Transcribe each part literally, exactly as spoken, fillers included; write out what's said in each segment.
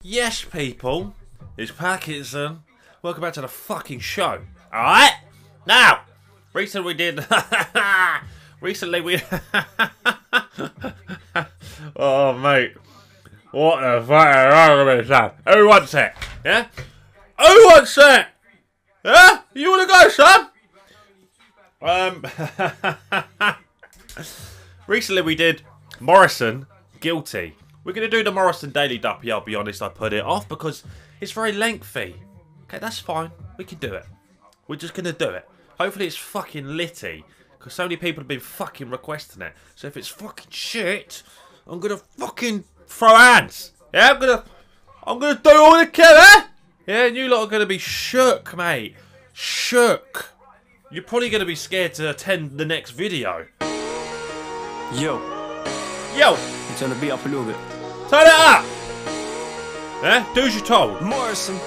Yes, people, it's Packetson. Welcome back to the fucking show. Alright? Now, recently we did... recently we... oh, mate. What the fuck is wrong with me, son? Who wants it? Yeah? Who wants it? Yeah? You wanna go, son? Um... recently we did Morrisson, Guilty. We're going to do the Morrisson Daily Duppy. I'll be honest, I put it off because it's very lengthy. Okay, that's fine. We can do it. We're just going to do it. Hopefully it's fucking litty, because so many people have been fucking requesting it. So if it's fucking shit, I'm going to fucking throw hands. Yeah, I'm going to I'm gonna do all the killing. Yeah, and you lot are going to be shook, mate. Shook. You're probably going to be scared to attend the next video. Yo. Yo. Turn the beat up a little bit. Turn it up! Yeah? Do as you're told. Morrisson.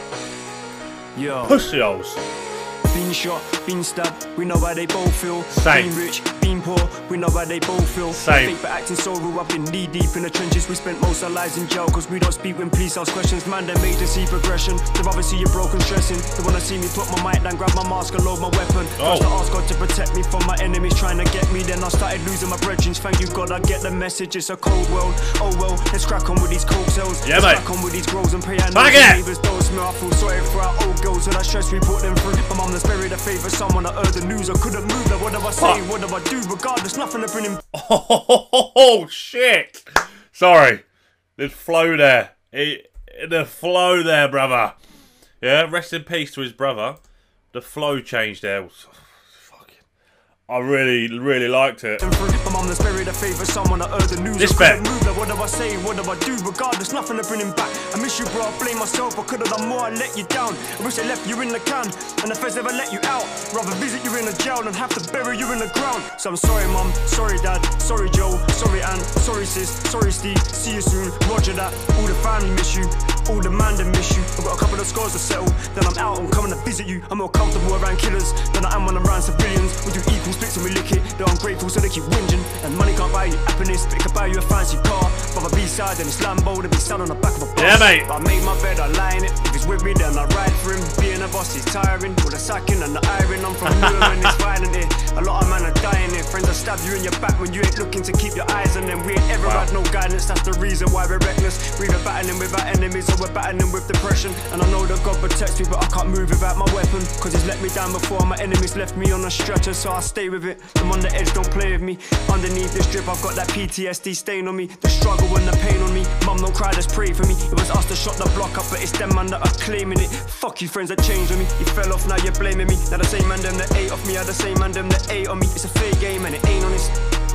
Yo. Pussy holes. Been shot, been stabbed, we know how they both feel. Same. Been rich, been poor, we know how they both feel. Same. Fake but acting so real, I've been knee deep in the trenches. We spent most of our lives in jail, cause we don't speak when police ask questions. Man, they made us see progression. They rather see you broken, stressing. They wanna see me put my mic down, grab my mask and load my weapon. Oh. First to ask God to protect me from my enemies trying to get me. Then I started losing my brethren. Thank you God, I get the message. It's a cold world. Oh well, let's crack on with these cold cells. Yeah, let's mate. crack on with these grows and pray I know Back the it. neighbours don't smell. I feel sorry for our old girls, so that stress we put them through. My mum that's buried her favourite son. When I heard the news, I couldn't move. Like, what do I say? What do I do? Regardless, nothing to bring him. Oh, shit. Sorry. The flow there. It, the flow there, brother. Yeah, rest in peace to his brother. The flow changed there. Fucking. I really, really liked it. My mum that's buried her favourite son. When I heard the news, this I couldn't bit. move. Like, what do I say? What do I do? Regardless, nothing to bring him back. I miss you, bro. I blame myself. I could have done more. I let you down. I wish they left you in the can, and the feds never let you out. Rather visit you in a jail than have to bury you in the ground. So I'm sorry, mum. Sorry, dad. Sorry, Joe. Sorry, Ann. Sorry, sis. Sorry, Steve. See you soon. Roger that. All the family miss you. All the man that miss you. I've got a couple of scores to settle. Then I'm out. I'm coming to visit you. I'm more comfortable around killers than I am when I'm around civilians. We do equal splits and we lick it. They're ungrateful, so they keep whinging. And money can't buy you happiness, but it can buy you a fancy car. From a B-side, then it's Lambo, then be sat on the back of a bus. Yeah, mate. But I made my bed, I lie in it. If it's with me, then I ride for him. Being a boss is tiring. With the sacking and the iron, I'm from Newham and it's violent here. A lot of men are dying here. Friends will stab you in your back when you ain't looking to keep your eyes on them. We ain't ever wow. had no guidance, that's the reason why we're reckless. We're battling with our enemies, so we're battling with depression. And I know that God protects me, but I can't move without my weapon. Cause he's let me down before, my enemies left me on a stretcher, so I stay with it. I'm on the edge, don't play with me. Underneath this drip, I've got that P T S D stain on me. The struggle and the pain on me. Mum, don't cry, just pray for me. It was us that shot the block up, but it's them man that are claiming it. Fuck you friends that changed on me. You fell off, now you're blaming me. Now the same man them that ate off me are the same man them that ate on me. It's a fair game and it ain't honest.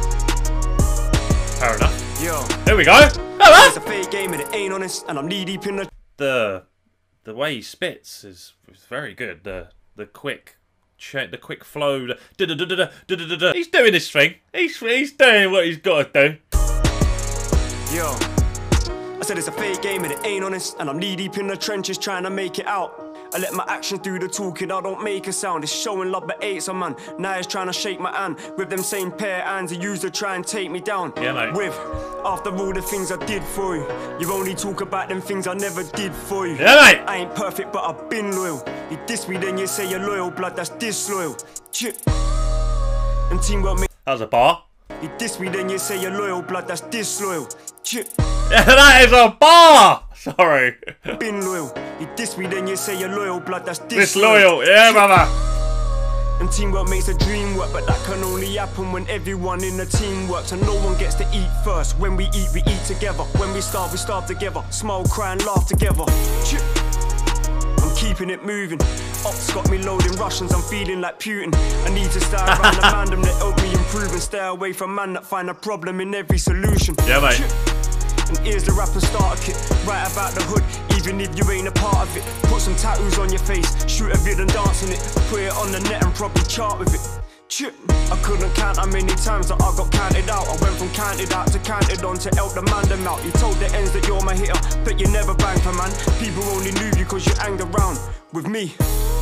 Fair enough. Yo. There we go. Hello. It's a fair game and it ain't honest. And I'm knee deep in the... The, the way he spits is, is very good. The, the quick... the quick flow, the da -da -da -da -da -da -da -da. He's doing his thing. He's he's doing what he's got to do. Yo, I said it's a fake game and it ain't honest, and I'm knee deep in the trenches trying to make it out. I let my actions do the talking, I don't make a sound. It's showing love but hates a man. Now he's trying to shake my hand with them same pair of hands he used to try and take me down. Yeah, mate. With, after all the things I did for you, you only talk about them things I never did for you. Yeah, mate. I ain't perfect, but I've been loyal. You diss me, then you say you're loyal, blood, that's disloyal. Chip. And teamwork make... That was a bar. You diss me, then you say you're loyal, blood, that's disloyal. Chip. Yeah, that is a bar! Sorry. Been loyal. You diss me, then you say you're loyal, blood, that's disloyal. Disloyal, yeah, brother. And teamwork makes a dream work, but that can only happen when everyone in the team works. And no one gets to eat first. When we eat, we eat together. When we starve, we starve together. Smile, cry and laugh together. Chip. I'm keeping it moving. Ops got me loading Russians, I'm feeling like Putin. I need to stay around the man them that help me improve and stay away from man that find a problem in every solution. Yeah, mate. Chip. And here's the rapper starter kit, right about the hood, even if you ain't a part of it. Put some tattoos on your face, shoot a vid and dance in it. Put it on the net and probably chart with it. Chip. I couldn't count how many times that I got counted out. I went from counted out to counted on to help the man them out. You told the ends that you're my hitter, but you never banged for man. People only knew you cause you hanged around with me.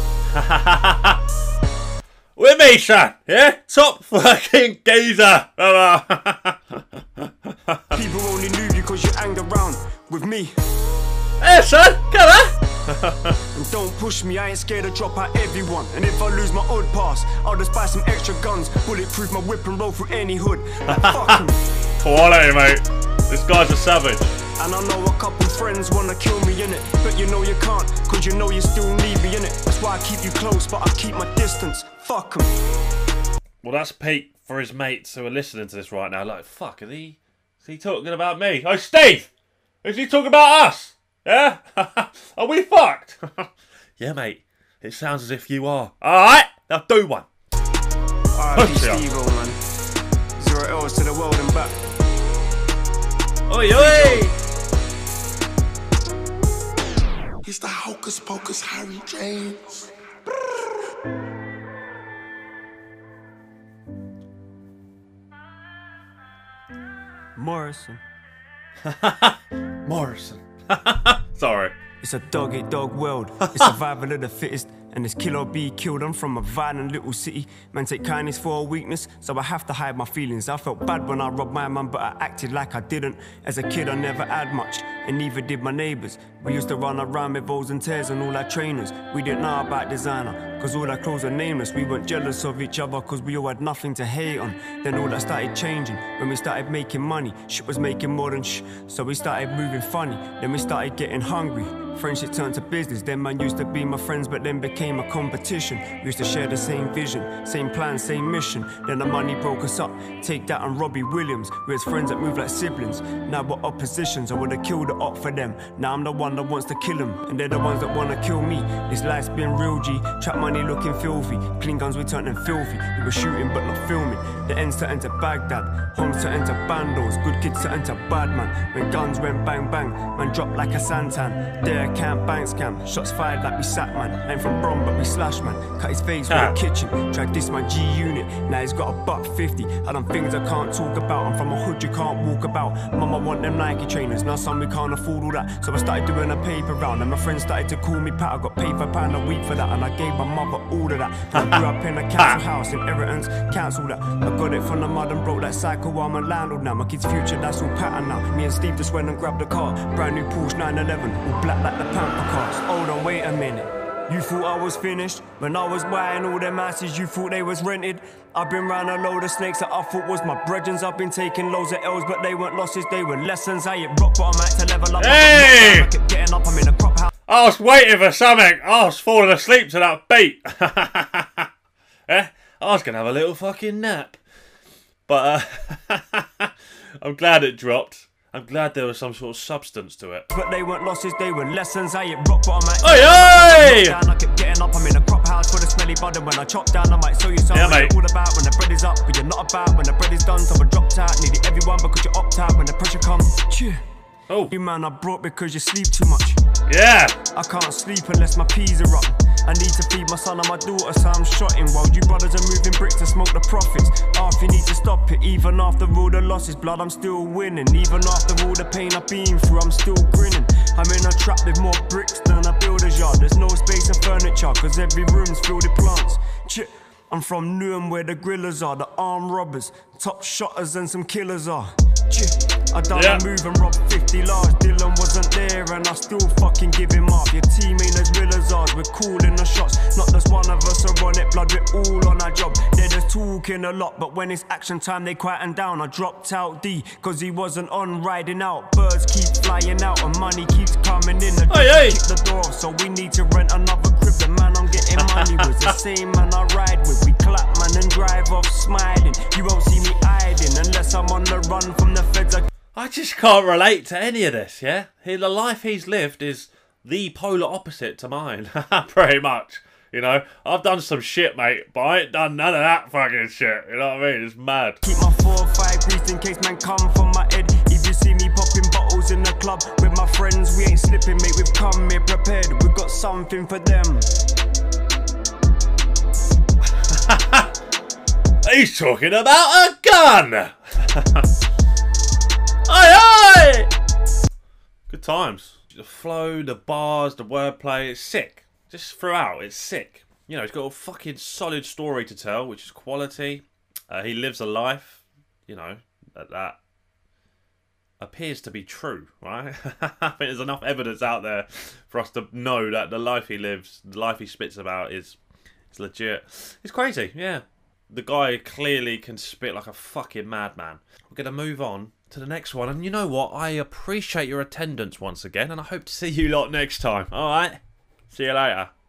With me, son, yeah? Top fucking geezer. People only knew you cause you hanged around with me. Hey, son, come on. And don't push me, I ain't scared to drop out everyone. And if I lose my odd pass, I'll just buy some extra guns. Bulletproof my whip and roll through any hood. Like, fuck 'em. Quality, mate. This guy's a savage. And I know a couple friends wanna kill me innit, but you know you can't, cause you know you still need me innit. That's why I keep you close, but I keep my distance. Fuck 'em. Well, that's Pete for his mates who are listening to this right now. Like, fuck, are he, is he talking about me? Oh, Steve! Is he talking about us? Yeah? Are we fucked? Yeah, mate. It sounds as if you are. Alright, now do one. R I P Steve, old man. Zero L's to the world and back. Oi, oi! He's the hocus pocus Harry James. Morrisson. Morrisson. Sorry. It's a dog eat dog world. It's survival of the fittest. And this kill or be killed. I'm from a violent little city. Man take kindness for a weakness, so I have to hide my feelings. I felt bad when I robbed my mum, but I acted like I didn't. As a kid I never had much, and neither did my neighbours. We used to run around with bows and tears and all our trainers. We didn't know about designer, cause all our clothes were nameless. We weren't jealous of each other, cause we all had nothing to hate on. Then all that started changing, when we started making money. Shit was making more than shh, so we started moving funny. Then we started getting hungry. Friendship turned to business. Then man used to be my friends, but then became a competition. We used to share the same vision, same plan, same mission. Then the money broke us up. Take that and Robbie Williams. We was friends that moved like siblings. Now we're oppositions. I would've killed the op for them. Now I'm the one that wants to kill them, and they're the ones that wanna kill me. This life's been real G. Trap money looking filthy. Clean guns we turning filthy. We were shooting but not filming. The ends to enter Baghdad. Homes to enter bandos. Good kids to enter bad man. When guns went bang bang, man dropped like a santan. There camp, bank scam. Shots fired like we sat man. Ain't from Brom but we slash man. Cut his face with a kitchen. Tried this my G unit. Now he's got a buck fifty. I done things I can't talk about. I'm from a hood you can't walk about. Mama want them Nike trainers. Now son we can't afford all that. So I started doing a paper round. And my friends started to call me Pat. I got paid for a pound a week for that. And I gave my mother all of that. I grew up in a council house in Everton's. Cancel that. I got it from the mud and broke that cycle. I'm a landlord now. My kid's future that's all pattern now. Me and Steve just went and grabbed a car. Brand new Porsche nine eleven. All black like the Pamper cars. Hold on, wait a minute. You thought I was finished? When I was buying all them asses, you thought they was rented? I've been round a load of snakes that I thought was my brethrens. I've been taking loads of L's, but they weren't losses, they were lessons. I hit rock bottom, I had to level up. Hey! I kept getting up, I'm in a crop house. I was waiting for something. I was falling asleep to that beat. Eh? I was going to have a little fucking nap. But uh, I'm glad it dropped. I'm glad there was some sort of substance to it. But they weren't losses, they were lessons. I hit rock bottom, I hey, hey! I kept getting up, I'm in a crop house for the smelly bud. And when I chop down, I might show you something. Yeah, mate. All about when the bread is up, but you're not about when the bread is done. So I dropped out, nearly everyone because you opt out when the pressure comes. Cheer. Oh. You man, I brought because you sleep too much. Yeah. I can't sleep unless my peas are up. I need to feed my son and my daughter, so I'm shotting. While you brothers are moving bricks to smoke the profits. Half you need to stop it, even after all the losses. Blood, I'm still winning. Even after all the pain I've been through, I'm still grinning. I'm in a trap with more bricks than a builder's yard. There's no space and furniture, cause every room's filled with plants. Ch I'm from Newham where the grillers are, the armed robbers, top shotters and some killers are. Ch I done yeah. a move and robbed fifty large. Dylan wasn't there and I still fucking give him up. Your team ain't as real as ours, we're calling the shots. Not just one of us are on it, blood, we're all on our job. They're just talking a lot, but when it's action time they quieten down. I dropped out D, cause he wasn't on riding out. Birds keep flying out and money keeps coming in. The hey, hey. Kick the door off, so we need to rent another crib. The man I'm getting money with the same man I ride with. We clap man and drive off smiling. You won't see me hiding unless I'm on the run from the feds. I I just can't relate to any of this, yeah? He, the life he's lived is the polar opposite to mine, pretty much. You know, I've done some shit, mate, but I ain't done none of that fucking shit, you know what I mean? It's mad. Keep my four or five greased in case man come from my head. If you see me popping bottles in the club with my friends, we ain't slipping, mate, we've come here prepared. We've got something for them. He's talking about a gun! Aye, aye! Good times. The flow, the bars, the wordplay, it's sick. Just throughout, it's sick. You know, he's got a fucking solid story to tell, which is quality. Uh, he lives a life, you know, at that. appears to be true, right? I think there's enough evidence out there for us to know that the life he lives, the life he spits about is, is legit. It's crazy, yeah. The guy clearly can spit like a fucking madman. We're going to move on to the next one. And you know what? I appreciate your attendance once again. And I hope to see you lot next time. Alright? See you later.